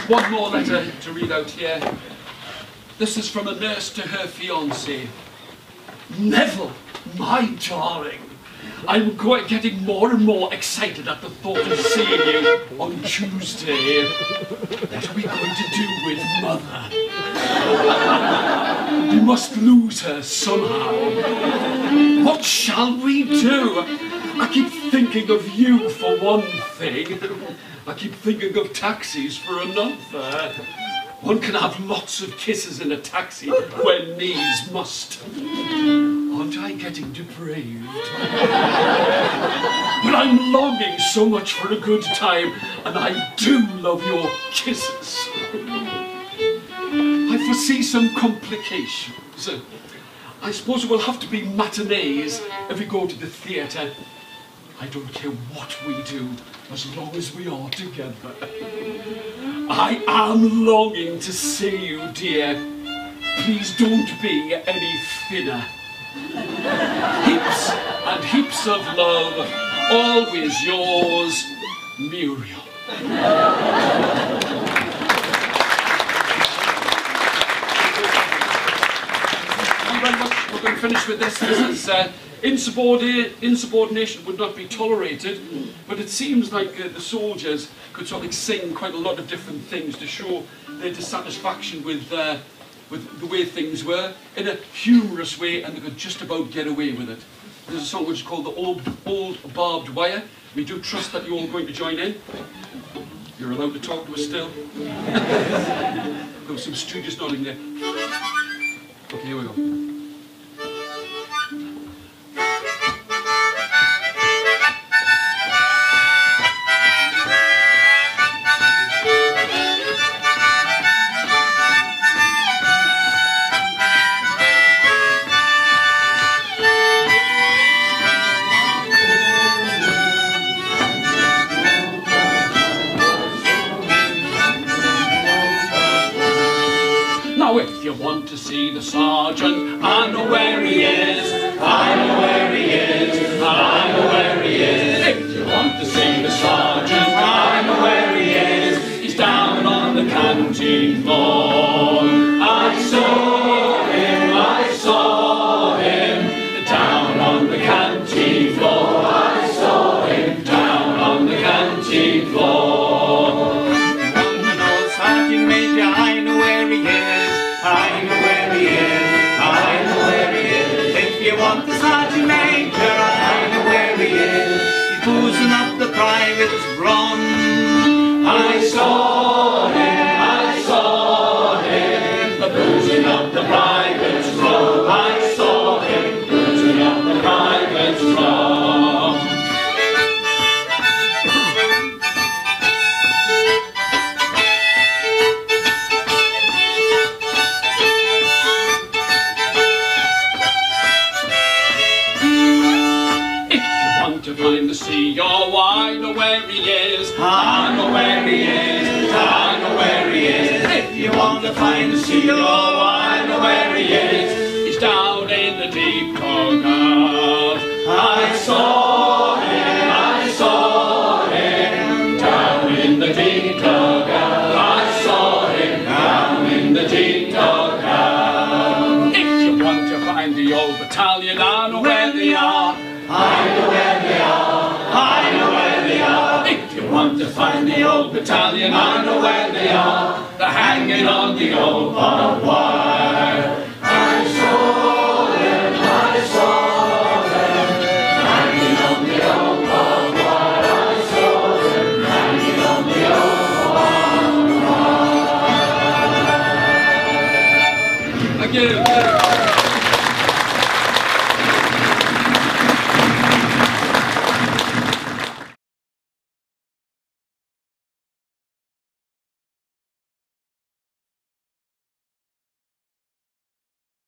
one more letter to read out here. This is from a nurse to her fiancé. Neville, my darling, I'm getting more and more excited at the thought of seeing you on Tuesday. What are we going to do with Mother? We must lose her somehow. What shall we do? I keep thinking of you for one thing. I keep thinking of taxis for another. One can have lots of kisses in a taxi when needs must. Aren't I getting depraved? But I'm longing so much for a good time, and I do love your kisses. I foresee some complications. I suppose it will have to be matinees if we go to the theatre. I don't care what we do, as long as we are together. I am longing to see you, dear. Please don't be any thinner. Heaps and heaps of love, always yours, Muriel. Thank you very much. We're going to finish with this. This is insubordination would not be tolerated, but it seems like the soldiers could sort of sing quite a lot of different things to show their dissatisfaction with the way things were in a humorous way, and they could just about get away with it. There's a song which is called The Old Barbed Wire. We do trust that you're all going to join in. You're allowed to talk to us still. There was some studious nodding there. Okay, here we go. If you want to see the sergeant, I know where he is. I know where he is. I know where he is. If you want to see the sergeant, I know where he is. He's down on the canteen floor. I saw him down on the canteen floor. I saw him down on the canteen floor. Sergeant Major, I know where he is. I know where he is, I know where he is. If you want the Sergeant Major, I know where he is. He's boozing up the private's run. I saw him, boozing up the private's run. I saw him, boozing up the private's run. To find the CEO, I know where he is. I know where he is. I know where he is. If you want to find the CEO, I know where he is. He's down in the deep dugout. I saw him down in the deep dugout. I saw him down in the deep dugout. If you want to find the old battalion, I know where they are. I know where they are, I know where they are. If you want to find the old battalion, I know where they are. They're hanging on the old barbed wire. I saw them, hanging on the old barbed wire. I saw them, hanging on the old barbed wire. Thank you.